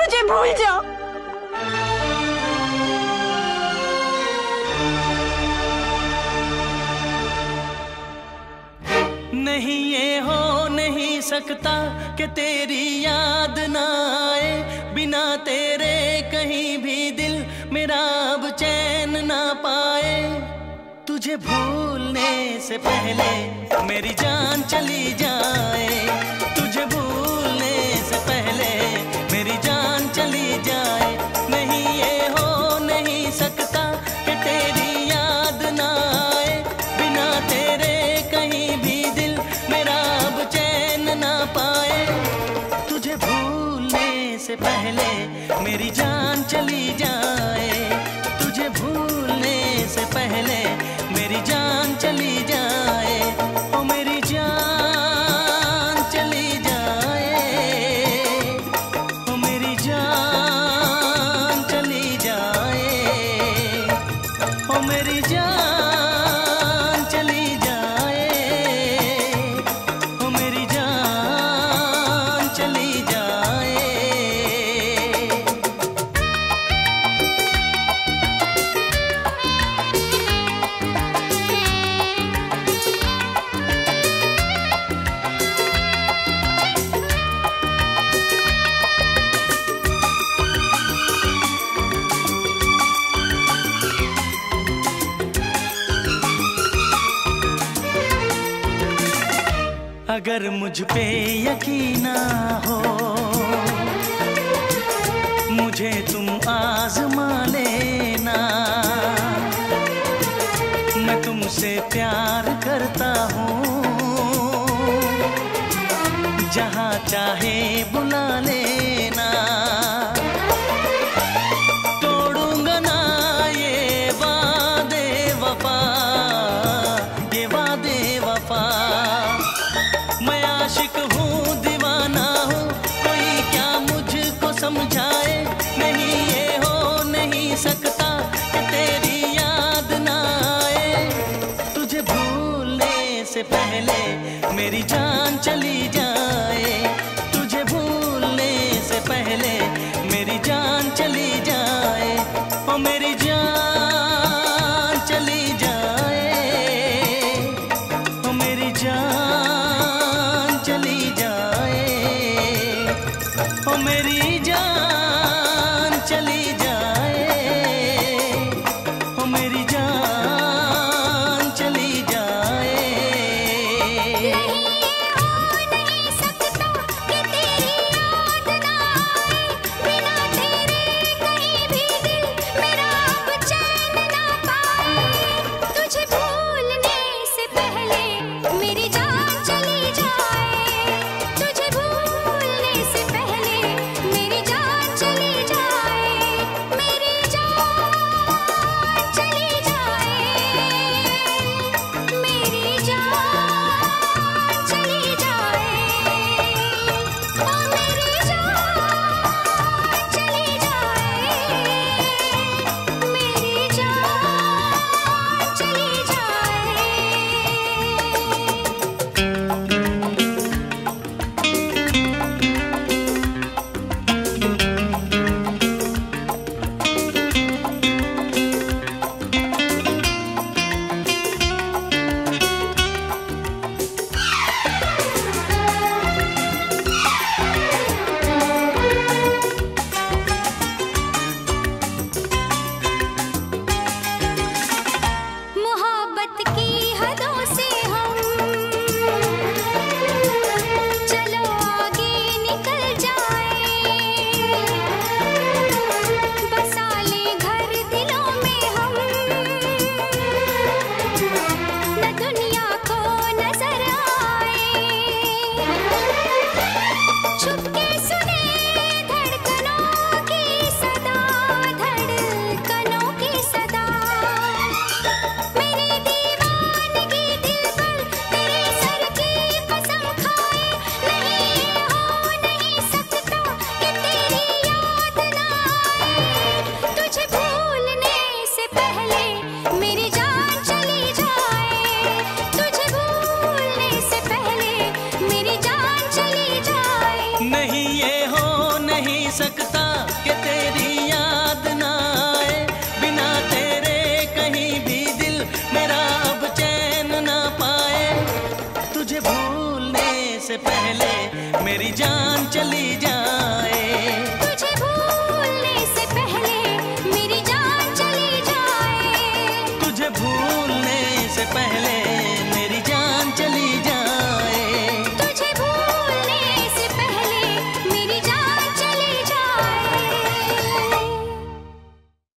मुझे भूल जाओ। नहीं ये हो नहीं सकता कि तेरी याद ना आए, बिना तेरे कहीं भी दिल मेरा अब चैन ना पाए। तुझे भूलने से पहले मेरी जान चली जाए, तुझे भूलने से पहले मेरी जान चली जाए। नहीं ये हो नहीं सकता कि तेरी याद ना आए, बिना तेरे कहीं भी दिल मेरा अब चैन ना पाए। तुझे भूलने से पहले मेरी जान चली जाए, तुझे भूलने से पहले मेरी जान चली जाए। ओ मेरी जान चली जाए, ओ मेरी जान चली जाए, ओ मेरी जान चली जाए, ओ मेरी जान चली जाए। अगर मुझ पे यकीन ना हो, मुझे तुम आजमा लेना। मैं तुमसे प्यार करता हूँ, जहाँ चाहे बुला लेना। तोड़ूंगा ना ये वादे वफा, ये वादे वफा। मैं आशिक हूँ दीवाना हूँ, कोई क्या मुझको समझाए। नहीं ये हो नहीं सकता कि तेरी याद ना आए, तुझे भूलने से पहले मेरी जान चली जाए, तुझे भूलने से पहले मेरी जान चली जाए। ओ मेरी जान चली जाए, ओ मेरी जान चली जाए, ओ मेरी जान चली जाए, ओ मेरी जान चली जाए। नहीं सकता कि तेरी याद ना आए, बिना तेरे कहीं भी दिल मेरा अब चैन ना पाए। तुझे भूलने से पहले मेरी जान चली जाए, तुझे भूलने से पहले मेरी जान चली जाए, मेरी जान चली जाए, मेरी जान चली जाए, ओ मेरी जान चली जाए, मेरी जान चली जाए। मोहब्बत की हदों से हम चलो आगे निकल जाए, बसा ले घर दिलों में हम, न दुनिया को नजर आए। छुपके सुने धड़कनों की सदा, धड़कनों की सदा। मेरी दीवानगी दिल पर तेरे सर की कसम खाए। नहीं ये हो नहीं सकता कि तेरी याद ना आए, तुझे भूलने से पहले मेरी जान चली जाए, तुझे भूलने से पहले मेरी जान चली जाए। नहीं ये हो नहीं सकता से पहले मेरी जान चली जा।